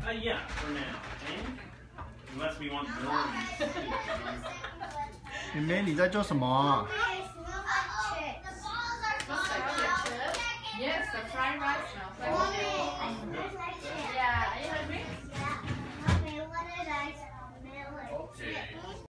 Yeah, for now. Okay? Unless we want more. 妹妹，你在做什么啊？ Yes, the fried rice smells like chips.